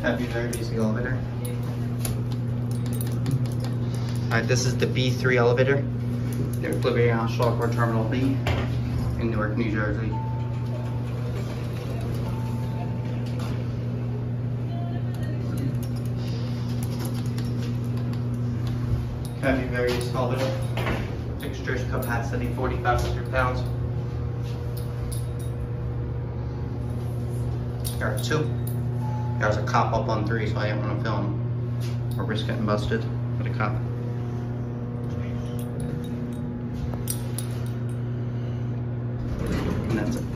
Happy very basic elevator. Alright, this is the B3 elevator. They're delivering on Schindler Terminal B in Newark, New Jersey. Happy various elevator. Fixtures capacity 4,500 pounds. There's 2. There's a cop up on 3, so I didn't want to film or risk getting busted with a cop. And that's it.